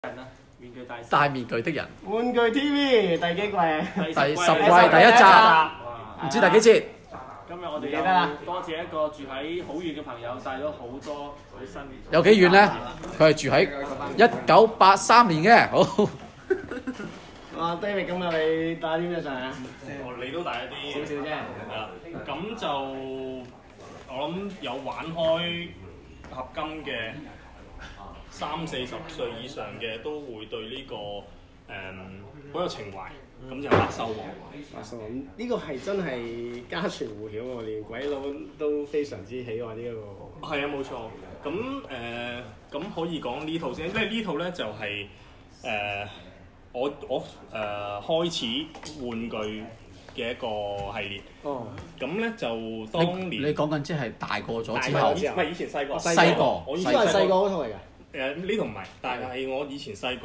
人啊，面具大師戴面具的人， 玩具 TV 第幾季啊？ 第10季第1集，唔知第幾節。 今日我哋有多謝一個住喺好遠嘅朋友，帶咗好多佢新。 有幾遠咧？佢係住喺1983年嘅。好。 哇 David 咁啊，你帶啲咩上啊？ 你都帶一啲少少啫。 係啦，咁就我諗有玩開合金嘅30-40歲以上嘅都會對呢個好有情懷。咁就白獸王。 白獸王呢個係真係家傳戶曉喎，連鬼佬都非常之喜愛呢一個。 係啊，冇錯。咁可以講呢套先，因為呢套咧就係我開始玩具嘅一個系列。 哦。 咁咧就當年你講緊即係大個咗之後， 唔係以前細個。 細個。 我以前細個嗰套嚟㗎。 呢套唔係，但係我以前細個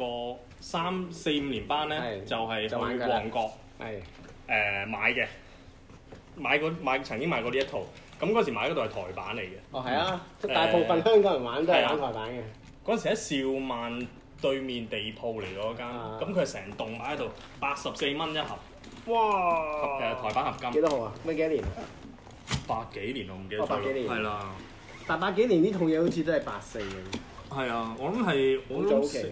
3、4、5年班咧，就係去旺角買嘅，曾經買過呢一套。咁嗰時買嗰度係台版嚟嘅。 哦，係啊，大部分香港人玩都係玩台版嘅。 嗰時喺兆萬對面地鋪嚟嗰間，咁佢係成棟擺喺度，84蚊一盒。 哇！ 台版合金。幾多號啊？咩幾多年 ？80幾年我唔記得咗。 80幾年。 係啦。 但80幾年呢套嘢好似都係84嘅。 係啊，我諗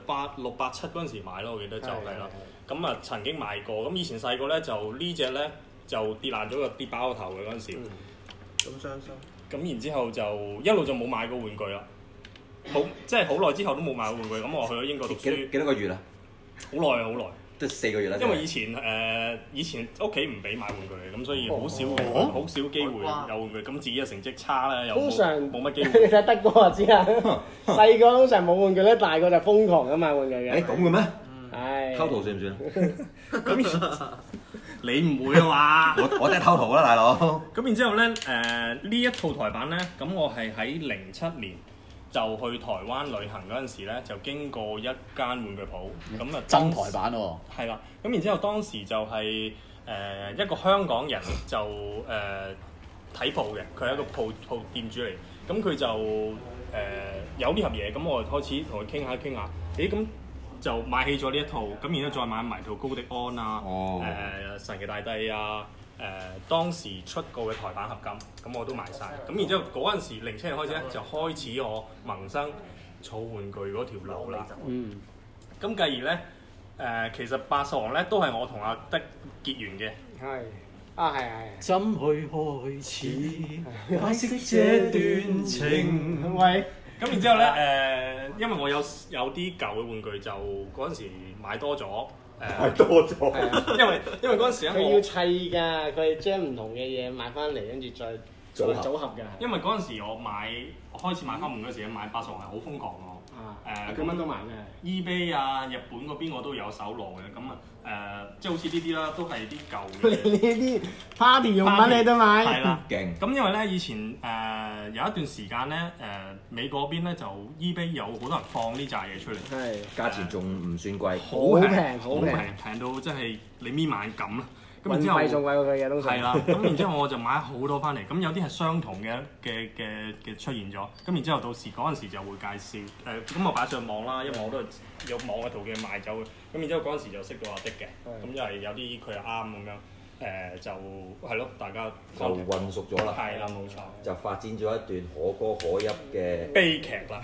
86、87嗰陣時買咯，我記得就係啦。咁啊曾經買過，咁以前細個咧就呢隻咧就跌爛咗個跌爆個頭嘅嗰陣時。 咁傷心。咁然之後就一路就冇買過玩具啦。即係好耐之後都冇買過玩具。咁我去咗英國讀書。 幾多個月啊？ 好耐好耐。都 4個月啦。 因為以前屋企唔俾買玩具嘅，咁所以好少機會有玩具。咁自己嘅成績差啦，又冇乜機會。 你睇德哥就知啦。細個通常冇玩具咧，大個就瘋狂咁買玩具嘅。 咁嘅咩？ 係。 偷圖算唔算？ 咁你唔會啊嘛？ 我真係偷圖啦，大佬。 咁然之後咧，呢一套台版咧，咁我係喺07年就去台灣旅行嗰陣時咧，就經過一間玩具鋪，咁啊真台版喎。 係啦，咁然之後當時就係一個香港人就睇鋪嘅，佢係一個鋪店主嚟，咁佢就有呢盒嘢，咁我就開始同佢傾下，咁就買起咗呢一套，咁然之後再買埋套高迪安啊，神奇大帝啊。當時出過嘅台版合金，咁我都買晒。咁然之後嗰陣時07年開始咧，就開始我萌生儲玩具嗰條路啦。咁繼而咧，其實白獸王咧都係我同阿德結緣嘅。 係。係。 怎去開始解釋這段情？ 喂。 咁然之後咧，因為我有啲舊嘅玩具，就嗰陣時買多咗。 多咗， 因為嗰陣時佢要砌㗎，佢係將唔同嘅嘢買翻嚟，跟住再組合㗎。 因為嗰陣時我開始買翻玩具嗰時，買白獸王係好瘋狂喎。 佢乜都買嘅。 eBay 啊，日本嗰邊我都有手攞嘅，咁即係好似呢啲啦，都係啲舊嘅。 呢啲 party 用品你都買。 係啦， 勁。 咁因為咧以前有一段時間咧美國嗰邊咧就 eBay 有好多人放呢扎嘢出嚟， 係價錢仲唔算貴， 好平， 平到真係你眯埋眼咁啦。咁然之後仲貴過佢嘅東西。 係啦，咁然之後我就買好多翻嚟，咁有啲係相同嘅出現咗，咁然之後到時嗰陣時就會介紹咁我擺上網啦，因為我都有網嘅途徑賣走嘅，咁然之後嗰陣時就識到阿的嘅，咁因為有啲佢又啱咁樣，就係咯，大家就混熟咗啦。 係啦，冇錯。 就發展咗一段可歌可泣嘅悲劇啦。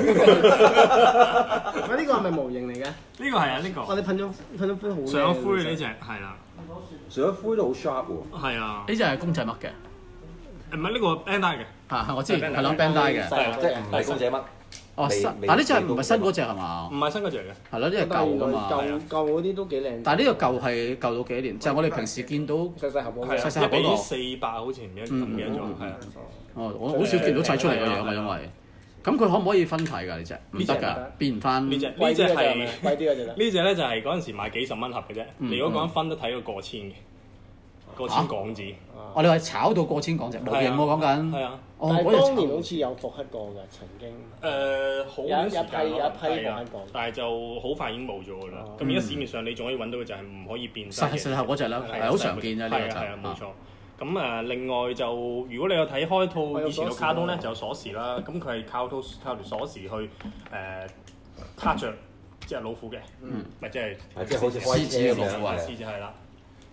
喂，呢個係咪模型嚟嘅？ 呢個係啊，呢個。 我哋噴咗灰好靚。 上咗灰呢隻係啦。 上咗灰都好 sharp 喎。 係啊。 呢隻係公仔乜嘅？ 唔係呢個 Bandai 嘅。 我知係咯 Bandai 嘅。 即係唔係公仔乜？ 但呢隻唔係新嗰隻係嘛？ 唔係新嗰隻嚟嘅。 係咯，呢隻舊㗎嘛。 舊嗰啲都幾靚。 但係呢個舊係舊到幾年？就係我哋平時見到細盒嗰個。 細盒嗰個。 400好似唔記得咗，係啊。 我好少見到砌出嚟嘅樣啊，因為咁佢可唔可以分體㗎？呢隻唔得㗎，變唔翻。 呢隻係貴啲嗰隻啦。 呢隻咧就係嗰陣時買幾十蚊盒嘅啫。你如果講分得睇到過千嘅，過千港紙。 我哋係炒到過千港紙模型喎，講緊。係啊。 但係當年好似有復刻過㗎，曾經。 好有一批復刻過。 但係就好快已經冇咗㗎啦。咁而家市面上你仲可以揾到嘅就係唔可以變身嘅。 細盒嗰隻啦，係好常見啫呢個就。 係啊，冇錯。咁另外就如果你有睇開套以前嘅卡通咧，就有鎖匙啦。咁佢係靠條鎖匙去卡着即係老虎嘅，咪即係即係好似開車咁樣獅子係啦。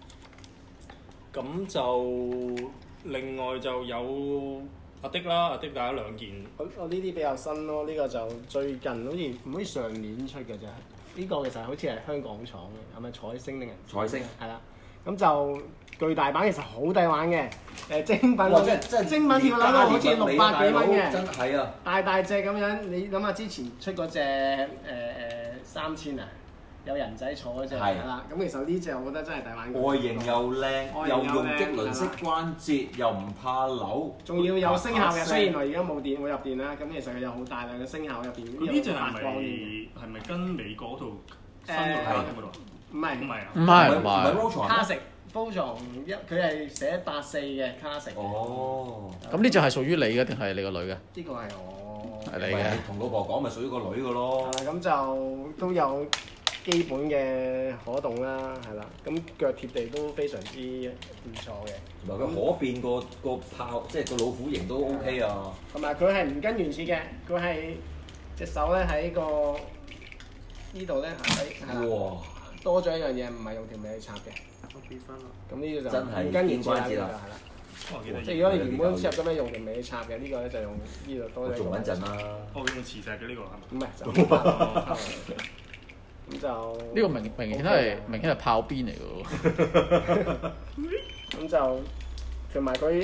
咁就另外就有阿的啦，阿的帶咗2件。 我呢啲比較新咯，呢個就最近好似上年出嘅啫。呢個其實好似係香港廠嘅，係咪彩星定係？ 彩星係啦，咁就巨大版其實好抵玩嘅，精品哇！真精品鐵佬好似600幾蚊嘅， 真係啊！ 大隻咁樣，你諗下之前出嗰隻3000啊，有人仔坐嗰隻係啦，咁其實呢隻我覺得真係抵玩。 外形又靚，又用棘輪式關節，又唔怕扭， 仲要有聲效嘅。雖然我而家冇入電啦，咁其實佢有好大量嘅聲效入邊。 呢隻係咪跟美國嗰套新嘅嗰度？ 唔係啊， 唔係 Classic Voltron 佢係寫84嘅 Classic。 哦。 咁呢隻係屬於你嘅定係你個女嘅？ 呢個係我。 係你嘅。 同老婆講咪屬於個女嘅咯。 咁就都有基本嘅可動啦，係啦。咁腳貼地都非常之唔錯嘅。 同埋佢可變個炮，即係個老虎型都 OK 啊。 同埋佢係唔跟原設嘅，佢係隻手咧喺個呢度咧喺。哇！多咗一樣嘢，唔係用條尾去插嘅。咁呢個就真係唔跟原設啦， 係啦。即係如果你原本插咗咩用條尾去插嘅，呢個咧就用呢度多咗。 仲穩陣啦。 我用磁石嘅呢個係咪？ 唔係就。咁就呢個明顯係炮邊嚟嘅喎。 咁就同埋佢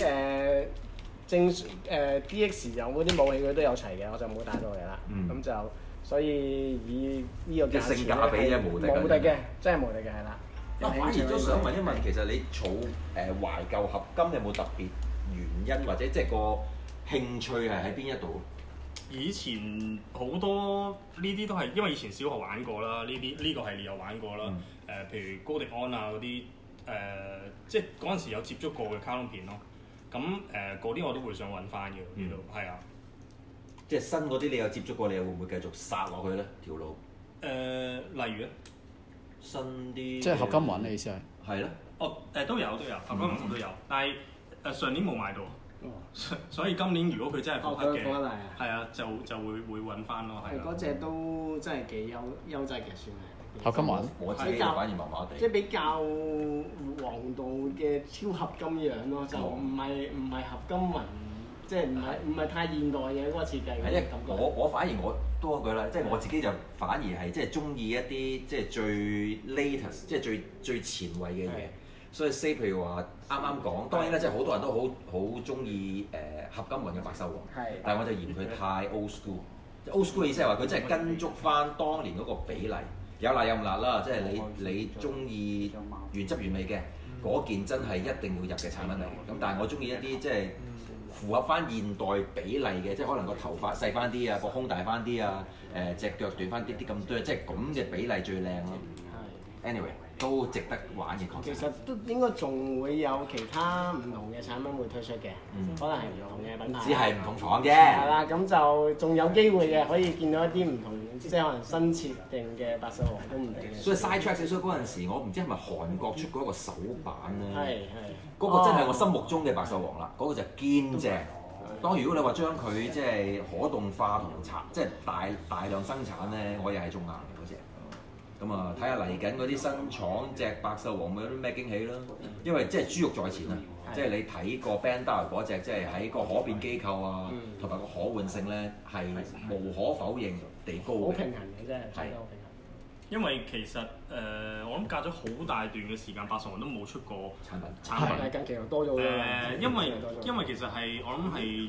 DX 有嗰啲武器佢都有齊嘅，我就冇帶到嚟啦。咁就所以以呢個價錢性價比啫，無敵嘅，真係無敵嘅係啦。 反而都想問一問，其實你儲懷舊合金有冇特別原因，或者即係個興趣係喺邊一度？ 以前好多呢啲都係因為以前小學玩過啦，呢個系列有玩過啦。譬如高迪安啊嗰啲即係嗰陣時有接觸過嘅卡通片咯。咁嗰啲我都會想揾翻嘅呢度，係啊。 即係新嗰啲你有接觸過，你又會唔會繼續殺落去咧條路？ 例如咧， 新啲即係合金雲你意思係？ 係咯。 哦都有合金雲我都有，但係上年冇買到。所以今年如果佢真係復刻嘅，係啊，就會揾翻咯，係啊。 嗰隻都真係幾優質嘅，算係。 合金雲， 我自己反而麻麻地。 即係比較黃道嘅超合金樣咯，就唔係合金雲，即係唔係太現代嘅嗰個設計嘅感覺。 我反而我多一句啦，即係我自己就反而係即係中意一啲即係最 latest， 即係最前衛嘅嘢。所以 say 譬如話啱啱講，當然咧即係好多人都好中意合金雲嘅白獸王，但係我就嫌佢太 old school。old school 嘅意思係話佢真係跟足翻當年嗰個比例，有辣有唔辣啦。即係你中意原汁原味嘅嗰件真係一定要入嘅產品嚟。咁但係我中意一啲即係符合翻現代比例嘅，即係可能個頭髮細翻啲啊，個胸大翻啲啊，隻腳短翻啲咁多，即係咁嘅比例最靚咯。anyway。都值得玩嘅。 其實都應該仲會有其他唔同嘅產品會推出嘅，可能係唔同嘅品牌。 只係唔同廠啫。 係啦，咁就仲有機會嘅，可以見到一啲唔同，即係可能新設定嘅白獸王都唔定嘅。 所以 side track 少少嗰陣時，我唔知係咪韓國出過一個手板咧。 係。 嗰個真係我心目中嘅白獸王啦，嗰個就堅正。當如果你話將佢即係可動化同即係大量生產咧，我又係中硬嘅嗰隻。咁啊，睇下嚟緊嗰啲新廠隻白獸王會有啲咩驚喜啦。因為即係豬肉在前啊，即係你睇個 Bandai 嗰隻，即係喺個可變機構啊，同埋個可換性咧係無可否認地高嘅。 好平衡嘅真係，真係好平衡。 因為其實我諗隔咗好大段嘅時間，白獸王都冇出過產品。 係近期又多咗嘅。 因為其實係我諗係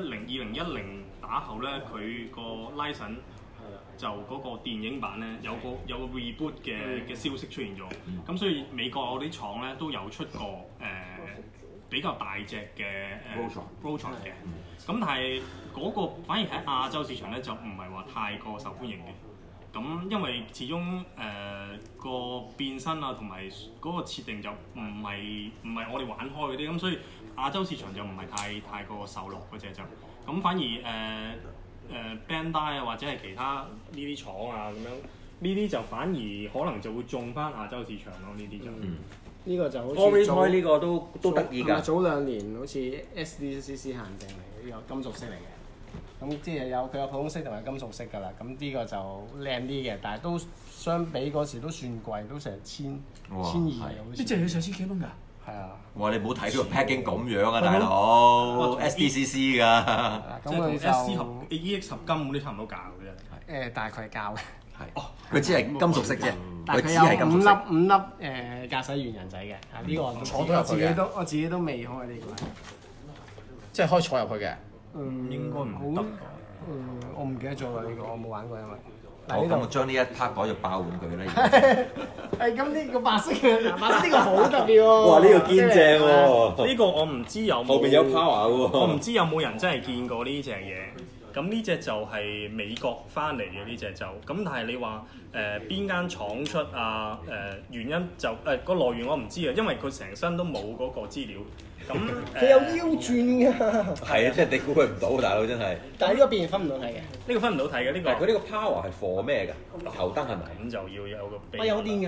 2010打後咧，佢個 license。就嗰個電影版咧有個 reboot 嘅消息出現咗，咁所以美國嗰啲廠咧都有出過比較大隻嘅Voltron 嘅，咁但係嗰個反而喺亞洲市場咧就唔係話太過受歡迎嘅，咁因為始終個變身啊同埋嗰個設定就唔係我哋玩開嗰啲，咁所以亞洲市場就唔係太過受落嗰隻就，咁反而Bandai 啊或者係其他呢啲廠啊咁樣，呢啲就反而可能就會中翻亞洲市場咯，呢啲就。 呢個就好似 Oritoy 呢個都得意㗎。 早2年好似 SDCC 限定嚟嘅，呢個金屬色嚟嘅。 咁即係佢有普通色同埋金屬色㗎啦。咁呢個就靚啲嘅，但係都相比嗰時都算貴，都成1200好似。 呢隻要4000幾蚊㗎？ 係啊。 哇！你唔好睇佢個 packing 咁樣啊，大佬 SDCC 㗎。 咁佢就 SC 合 EX 合金嗰啲差唔多價嘅啫。 大概膠嘅。 係。佢只係金屬色啫， 但係佢佢只係金屬色。 有5粒駕駛員人仔嘅。呢個我自己都未開呢個。 即係可以坐入去嘅。 應該唔得。 我唔記得咗啦呢個，我冇玩過因為。 好，咁我將呢一 part 改做爆玩具啦。 咁呢個白色嘅，白色呢個好特別喎。 哇！呢個堅正喎。 呢個我唔知有冇。 後邊有 power 喎。 我唔知有冇人真係見過呢隻嘢。咁呢隻就係美國翻嚟嘅呢隻就，咁但係你話邊間廠出啊？原因就個來源我唔知啊，因為佢成身都冇嗰個資料。咁佢有腰轉㗎。 係啊，即係你估佢唔到，大佬真係。 但係呢個變分唔到睇嘅。 呢個分唔到睇嘅呢個。 但係佢呢個 power 係 for 咩㗎？頭燈係咪？ 咁就要有個鼻。 我有電㗎。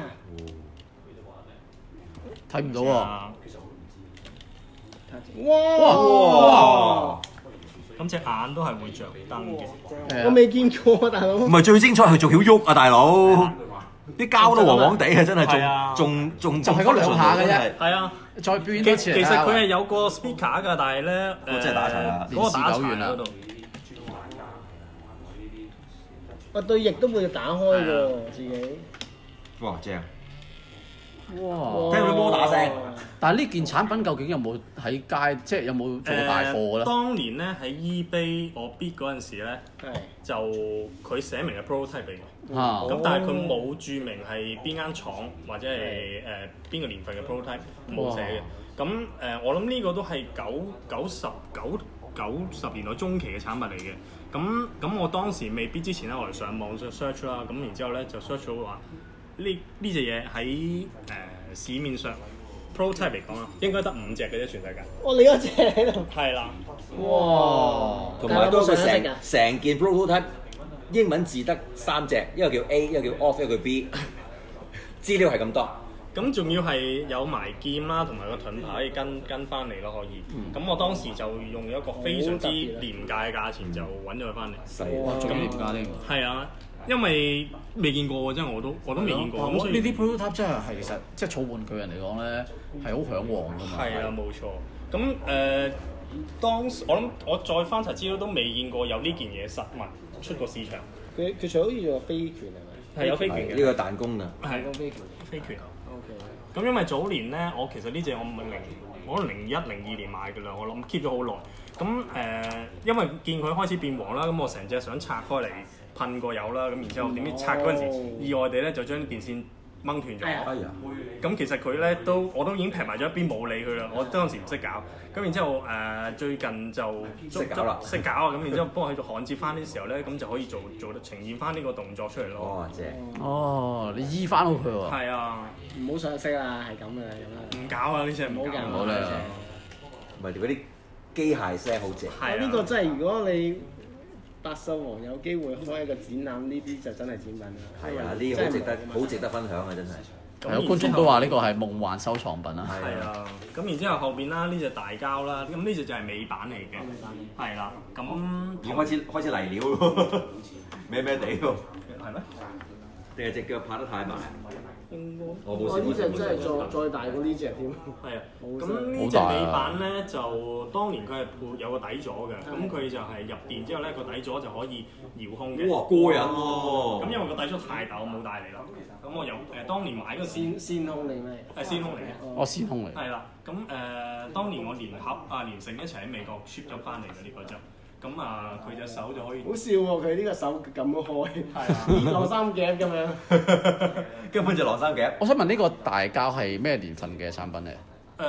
睇唔到喎。 哇！ 咁隻眼都係會着燈嘅。 我未見過大佬。 唔係最精彩係仲曉喐啊，大佬！啲膠都黃黃地啊，真係仲就係嗰兩下嘅啫。 係啊， 再變多次。 其實佢係有個 speaker 㗎，但係咧真係打柴啦， 嗰個打柴嗰度。 我對翼都會打開㗎自己。 哇！正。 哇！ 聽到啲摩打聲。 但係呢件產品究竟有冇喺街，即係有冇做過大貨嘅咧？ 當年咧喺 eBay 我 bid 嗰陣時咧，就佢寫明係 prototype 嚟嘅。咁但係佢冇註明係邊間廠或者係邊個年份嘅 prototype 冇寫嘅。咁我諗呢個都係90年代中期嘅產品嚟嘅。咁我當時未 bid 之前咧，我哋上網 search 啦，咁然之後咧就 search 到話呢隻嘢喺市面上 prototype 嚟講啊，應該得5隻嘅啫，全世界。 你嗰隻喺度。 係啦。 哇！ 同埋都佢成件 prototype 英文字得3隻，一個叫 A， 一個叫 Off， 一個叫 B。資料係咁多。 咁仲要係有埋劍啦，同埋個盾牌可以跟翻嚟咯，可以。咁我當時就用一個非常之廉價嘅價錢就揾咗佢翻嚟。 哇！仲廉價添。 係啊。因為未見過喎，真係我都未見過。咁所以呢啲 prototype 真係其實即係儲玩具人嚟講咧係好嚮往㗎嘛。 係啊，冇錯。咁當時我再翻查資料都未見過有呢件嘢實物出過市場。 佢除咗好似有飛拳係咪？ 係有飛拳嘅。 呢個彈弓啊。 係飛拳。 飛拳。 OK。 咁因為早年咧，我其實呢隻我01、02年買㗎啦，我諗 keep 咗好耐。咁因為見佢開始變黃啦，咁我成隻想拆開嚟。噴過油啦，咁然之後點知拆嗰陣時，意外地咧就將電線掹斷咗。 哎呀！ 咁其實佢咧我都已經劈埋咗一邊冇理佢啦。我當時唔識搞，咁然之後最近就識搞啦， 識搞啊！咁然之後幫我去到焊接翻啲時候咧，咁就可以做得呈現翻呢個動作出嚟咯。 哦，正。 哦，你醫翻好佢喎。 係啊。 唔好上色啦，係咁嘅咁唔搞啊！呢隻唔好搞。 唔好啦。 唔係嗰啲機械聲好正。 係啊。 呢個真係如果你百獸王有機會開一個展覽，呢啲就真係展品啦。 係啊，呢啲好值得分享啊！真係。 有觀眾都話呢個係夢幻收藏品啊。 係啊。咁然之後後邊啦，呢隻大膠啦，咁呢隻就係尾板嚟嘅。係啦。咁已經開始嚟料咯，咩咩地喎？ 係咩？ 定係隻腳拍得太埋？ 應該。 我冇試過。 呢隻真係再大過呢隻添。 係啊。咁呢隻尾板咧就當年佢係配有個底座嘅，咁佢就係入電之後咧個底座就可以遙控嘅。 哇！過癮喎！ 咁因為個底座太大，我冇帶嚟啦。咁我由當年買嗰個先空嚟咩？ 係先空嚟嘅。 哦，先空嚟。 係啦。咁當年我連成一齊喺美國 ship 咗翻嚟嘅呢個就。咁佢隻手就可以好笑喎！佢呢個手咁開，係晾衫夾咁樣， 根本就晾衫夾。 我想問呢個大膠係咩年份嘅產品嚟？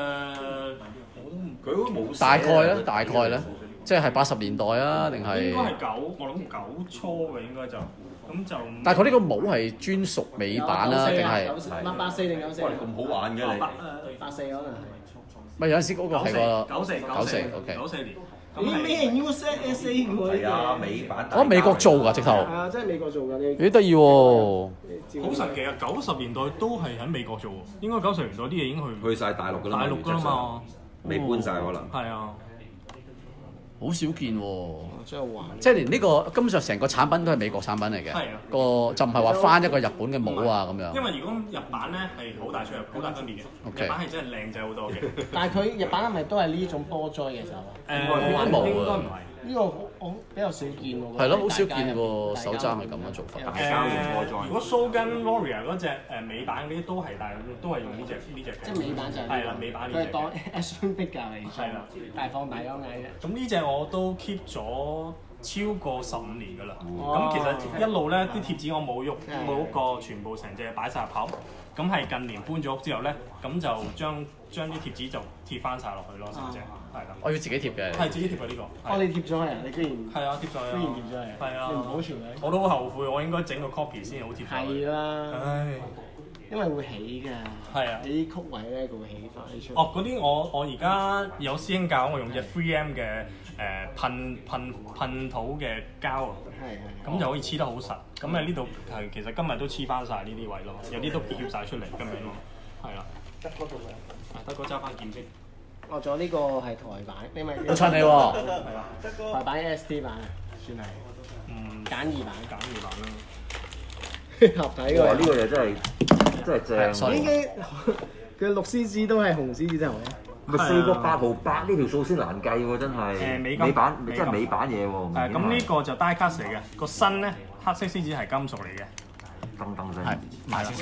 佢都冇。 大概咧，即係80年代啊，定係？ 應該係我諗9初嘅應該就，咁就。 但係佢呢個帽係專屬尾板啦，定係 ？84定94？ 哇！咁好玩嘅你。 84可能係。 咪有陣時嗰個係個 94 ，OK。 94年。 咩人 USA 係啊，尾板。 我美國做㗎，直頭。 係啊，真係美國做㗎呢。 幾得意喎！ 好神奇啊！90年代都係喺美國做喎，應該90年代啲嘢已經去晒大陸㗎啦。 大陸㗎啦嘛， 未搬晒可能。 係啊。 好少見喎。 真係玩。 即係連呢個根本上成個產品都係美國產品嚟嘅。 係啊個就唔係話翻一個日本嘅帽啊咁樣。 因為如果日版咧係好大出入，好大分別嘅。 OK 日版係真係靚仔好多嘅。 但係佢日版係咪都係呢種波災嘅時候啊？ 應該唔係。 呢個我比較少見喎。 係咯，好少見喎，手踭係咁嘅做法。 如果 Shogun Warrior 嗰隻美版嗰啲都係，但係都係用呢隻嘅。 即係美版就係係啦，美版呢隻。 佢係當 action figure 嚟。 係啦， 但係放大咗眼啫。 咁呢隻我都 keep 咗超過15年㗎啦。咁其實一路咧啲貼紙我冇喐，冇喐過，全部成隻擺晒入口。咁係近年搬咗屋之後咧，咁就將啲貼紙就貼翻晒落去咯，成隻係啦。 我要自己貼嘅。 係自己貼嘅呢個。 哦，你貼咗係啊？你居然係啊，貼咗啊！ 居然貼咗係。 係啊。 你唔保存佢？ 我都好後悔，我應該整個 copy 先好貼上去。 係啦。 唉。 因為會起㗎。係啊。 你啲曲位咧，佢會起翻起出嚟。 哦，嗰啲我而家有師兄教我用隻 3M 嘅噴土嘅膠啊。係。咁就可以黐得好實。咁喺呢度係其實今日都黐翻晒呢啲位咯，有啲都翹晒出嚟咁樣咯。係啦。德哥做咩？德哥揸翻劍先。 我仲有呢個係台版，因為好襯你喎。 係啦。 台版 ST 版算係。簡易版啦。 合體喎。 呢個嘢真係正。 應該佢6 CG 都係紅 CG 真係好。 咪4個8毫8呢條數先難計喎，真係。美版即係美版嘢喎。 咁呢個就 die cast 嚟嘅，個身咧黑色獅子係金屬嚟嘅。 噔聲。 係，賣少少。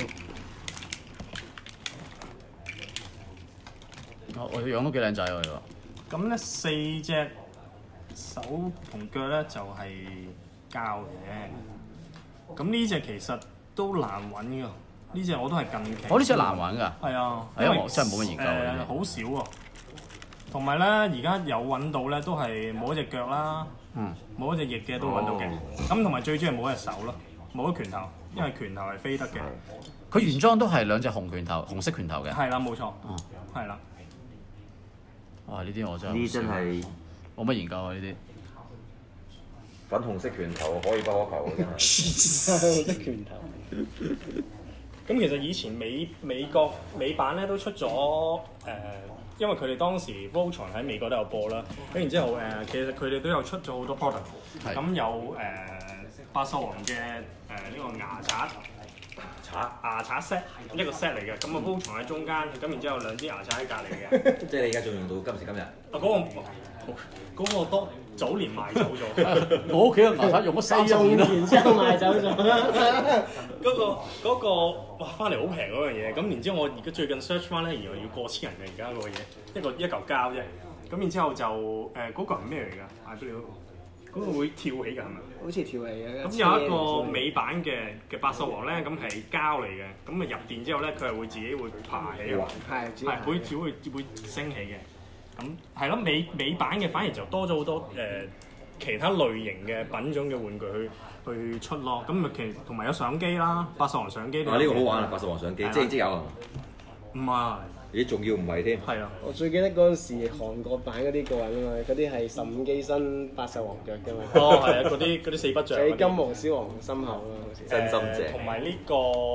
我樣都幾靚仔喎呢個。咁咧4隻手同腳咧就係膠嘅。咁呢隻其實都難揾㗎。呢隻我都係近期。 呢隻難揾㗎。 係啊， 因為我真係冇乜研究好少喎。同埋咧，而家有揾到咧，都係冇一隻腳啦，冇一隻翼嘅都揾到嘅。咁同埋最主要係冇一隻手咯，冇一拳頭，因為拳頭係飛得嘅。 佢原裝都係2隻紅色拳頭嘅。 係啦，冇錯。係啦。 哇！呢啲我真係呢真係冇乜研究啊！呢啲粉紅色拳頭可以不可求嘅真係。 紅色拳頭。 咁其實以前美國美版咧都出咗因為佢哋當時 Voltron 喺美國都有播啦，咁然之後其實佢哋都有出咗好多 product， 咁有百獸王嘅呢個牙刷 set 一個 set 嚟嘅，咁啊 Voltron 喺中間，咁然之後2支牙刷喺隔離嘅。 即係你而家仲用到今時今日？ 嗰個都早年賣走咗。 我屋企嘅牙刷用咗30年啦， 然之後賣走咗。 嗰個哇翻嚟好平嗰樣嘢，咁然之後我而家最近 search 翻咧，原來要過千人嘅而家嗰個嘢，一嚿膠啫。咁然之後就嗰個係咩嚟㗎？嗌出嚟嗰個會跳起㗎係咪？ 好似跳起嘅。 咁有一個美版嘅百獸王咧，咁係膠嚟嘅，咁啊入電之後咧，佢係會自己會爬起嘅，係會升起嘅。咁係咯，美版嘅反而就多咗好多其他類型嘅品種嘅玩具去出咯。咁啊其實同埋有相機啦，百獸王相機。 呢個好玩啊！百獸王相機即有啊？ 唔係。 咦？仲要唔係添？ 係啊！ 我最記得嗰陣時韓國版嗰啲過癮啊嘛，嗰啲係15機身百獸王腳㗎嘛。 哦，係啊，嗰啲4不像。 喺金毛獅王心口啊，好似。 真心正。 同埋呢個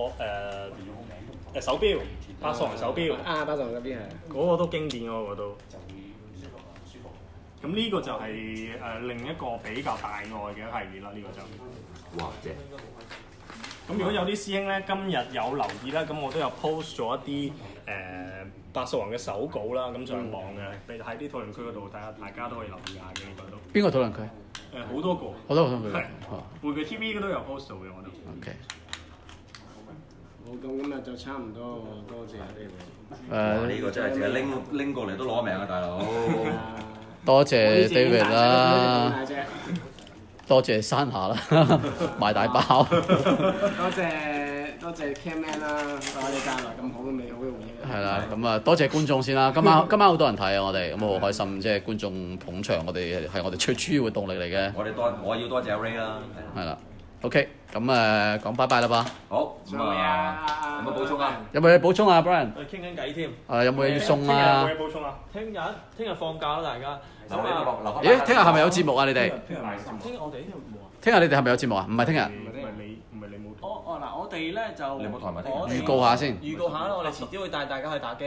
手錶，百獸王手錶。 百獸王嗰邊係。嗰個都經典喎，嗰個都。咁呢個就係另一個比較大愛嘅系列啦，呢個就。 哇！正。 咁如果有啲師兄咧，今日有留意啦，咁我都有 post 咗一啲百獸王嘅手稿啦，咁上網嘅，喺啲討論區嗰度，大家都可以留意下嘅呢個都。 邊個討論區？ 好多個。 好多個討論區。 係。玩具 TV 都有 post 到嘅，我都。 OK。 好，咁今日就差唔多喎，多謝你哋。呢個真係淨係拎過嚟都攞命啊，大佬！ 多謝 David 啦，多謝山下啦，賣大包。 多謝 Camman 啦，我哋帶來咁好嘅美好嘅回憶。 係啦，咁啊多謝觀眾先啦，今晚好多人睇啊，我哋咁好開心，即係觀眾捧場，我哋係我哋最主要嘅動力嚟嘅。 我要多謝 Ray 啦。 係啦 ，OK， 咁講拜拜啦噃。 好，咁啊，有冇補充啊？ 有冇嘢補充啊 ，Brian？ 我哋傾緊偈添。 有冇嘢要送啊？ 有冇嘢補充啊？ 聽日放假啦，大家。 咦？聽日係咪有節目啊？你哋？ 聽日我哋呢度冇啊。 聽日你哋係咪有節目啊？唔係聽日。 唔係你冇。 嗱，我哋咧就你冇台咪聽。 預告下先。 預告下啦，我哋遲啲會帶大家去打機。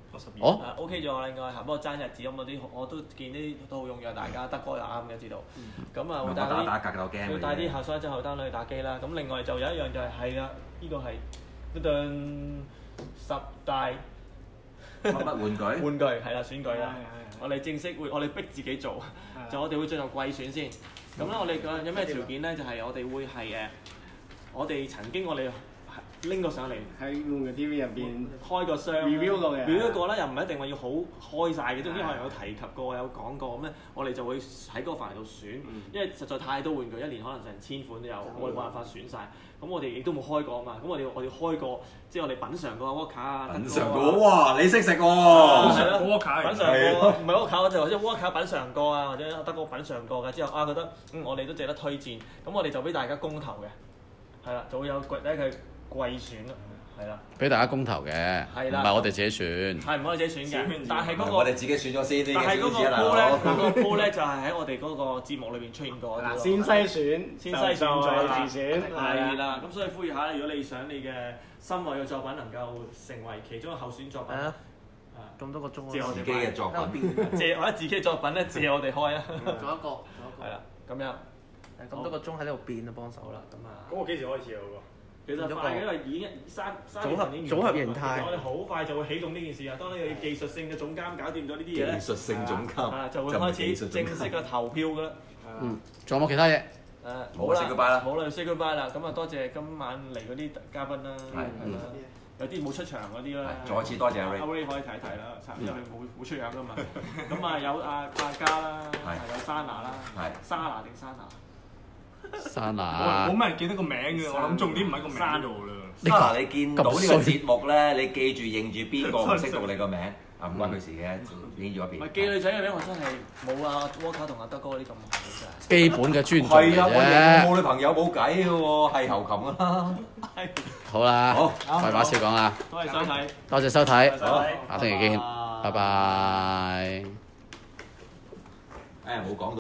哦 ，OK 咗啦應該係，不過爭日子咁嗰啲我都見啲都好踴躍，大家德哥又啱嘅知道。咁啊會帶啲打格鬥 game， 會帶啲後生仔後生女去打機啦。咁另外就有一樣就係啦，呢個係一頓10大乜玩具？ 玩具係啦選舉啦。我哋正式會，我哋逼自己做，就我哋會進入季選先。咁咧，我哋講有咩條件咧？就係我哋會係我哋曾經我哋拎過上嚟喺玩具 TV 入邊開個箱 review 過嘅 ，review 過咧又唔係一定話要好開晒嘅，總之可能有提及過有講過咁咧，我哋就會喺嗰個範圍度選，因為實在太多玩具，一年可能成1000款都有，我哋冇辦法選晒。咁我哋亦都冇開過啊嘛，咁我哋開過，即係我哋品嚐過 Wodka 啊， 品嚐過，哇！你識食喎， 波卡品嚐過，唔係 Wodka 就或者 Wodka 品嚐過啊，或者德哥品嚐過嘅之後覺得我哋都值得推薦，咁我哋就俾大家公投嘅，係啦，就會有第一個季選啦。係啦， 俾大家公投嘅，唔係我哋自己選。 係唔可以自己選嘅，但係嗰個我哋自己選咗先啲嘅但係嗰個選鋪咧，嗰個鋪咧就係喺我哋嗰個節目裏邊出現過。 嗱，先篩選， 先篩選咗自選， 係啦。咁所以呼籲下，如果你想你嘅心愛嘅作品能夠成為其中嘅候選作品， 咁多個鐘， 借我哋自己嘅作品， 借或者自己嘅作品咧，借我哋開啊。 做一個， 係啦，咁樣。 咁多個鐘喺呢度變啊，幫手啦，咁啊。 嗰個幾時開始啊？嗰個？ 其實快嘅，因為已經三年組合形態， 我哋好快就會起動呢件事啊！當你嘅技術性嘅總監搞掂咗呢啲嘢咧， 技術性總監就會開始正式嘅投票㗎啦。 仲有冇其他嘢？ 冇啦，say goodbye啦， 冇啦，say goodbye啦。咁啊，多謝今晚嚟嗰啲嘉賓啦，係啦，有啲冇出場嗰啲啦。 再次多謝阿 Ray， 阿 Ray 可以睇睇啦，因為冇出樣㗎嘛。咁啊，有阿嘉啦，有莎娜啦，莎娜定莎娜？ 莎娜， 冇乜人記得個名嘅，我諗重點唔喺個名度啦。 莎娜，你見到呢個節目咧，你記住認住邊個唔識讀你個名啊？唔關佢事嘅，認住嗰邊。 唔係記女仔嘅名，我真係冇阿 Wodka 同阿德哥嗰啲咁好嘅。 基本嘅尊重係啊， 啫。 我冇女朋友冇計嘅喎，係猴琴啦。 好啦， 好， 廢話少講啦。 多謝收睇， 多謝收睇， 好， 下星期見，拜拜。 誒，冇講到。